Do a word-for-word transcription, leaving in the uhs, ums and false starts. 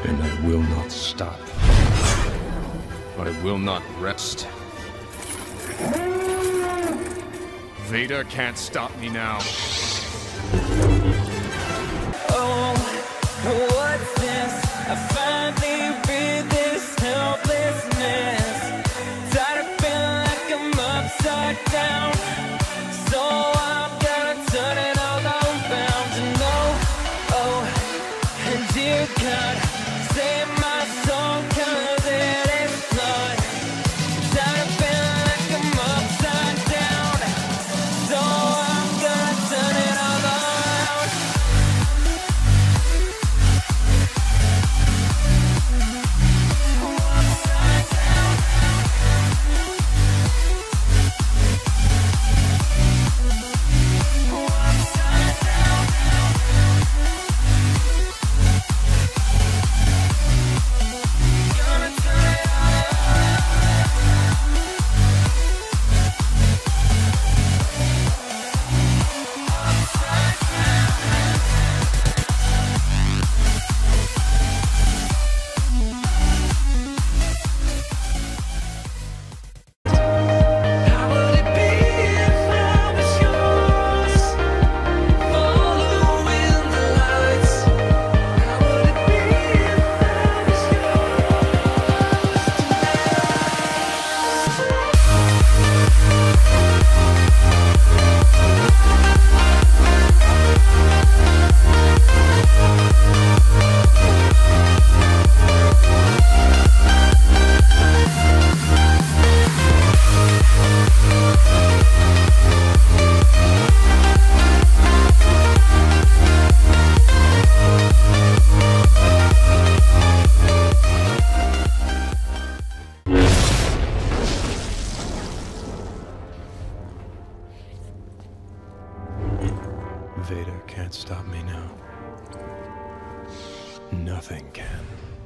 And I will not stop. I will not rest. Vader can't stop me now. Oh, what's this? I finally read this helplessness. Tired of feeling like I'm upside down. So I'm gonna turn it all around. And oh, oh, and dear God, save my soul, 'cause it is blood. Tired of feeling like I'm upside down. So I'm gonna turn it all around. Vader can't stop me now. Nothing can.